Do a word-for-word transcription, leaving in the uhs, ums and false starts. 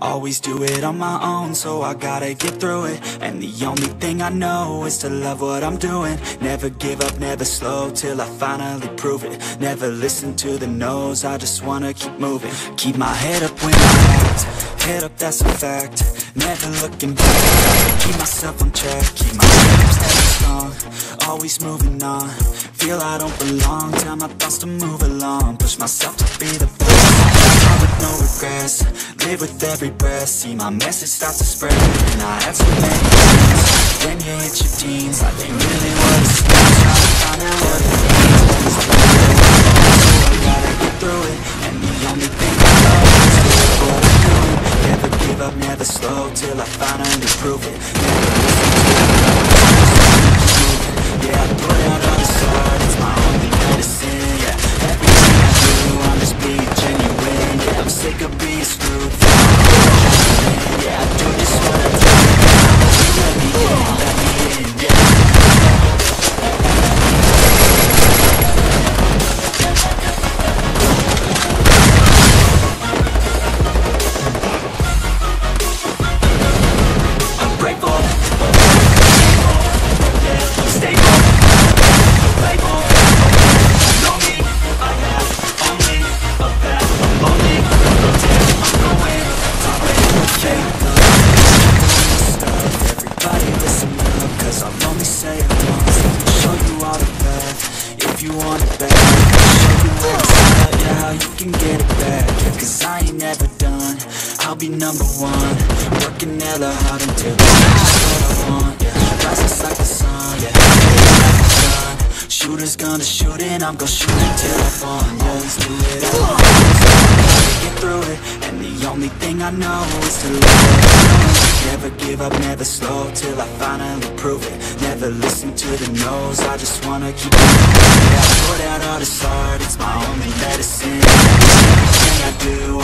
always do it on my own, so I gotta get through it. And the only thing I know is to love what I'm doing. Never give up, never slow, till I finally prove it. Never listen to the no's, I just wanna keep moving. Keep my head up when I act, head up, that's a fact. Never looking back, keep myself on track. Keep my steps steady strong, always moving on. Feel I don't belong, tell my thoughts to move along. Push myself to be the best, all with no regrets. Live with every breath, see my message start to spread. And I have so many friends, when you hit your teens, life ain't really what it seems. Try to find out what it means, so I gotta get through it. And the only thing I know is to love what I'm doing. Never give up, never slow, till I finally prove it. Never listen to the no's, yeah, I put out all the art, it's my only medicine, yeah. Everything I do, I'm just being genuine, yeah. I'm sick of being screwed, yeah, I do just what I do, yeah. Let me in, let me in, yeah. I'm grateful, yeah, stable, label, know me, I have only a path, I'm only I'm going, I'm fake stuff. Everybody listen up, cause I'll only say it once. Show you all the path, if you want it bad. Show you where it's at, yeah, how you can get it back. Yeah, cause I ain't never done, I'll be number one. Working hella hard until it's just what I want, yeah. Rises like the sun, yeah. Shooters gonna shoot and I'm gonna shoot until I fall. Yeah, let's do it all. Get through it, and the only thing I know is to love. Never give up, never slow, till I finally prove it. Never listen to the no's, I just wanna keep moving. Yeah, I put out all this art, it's my only medicine. Everything I do,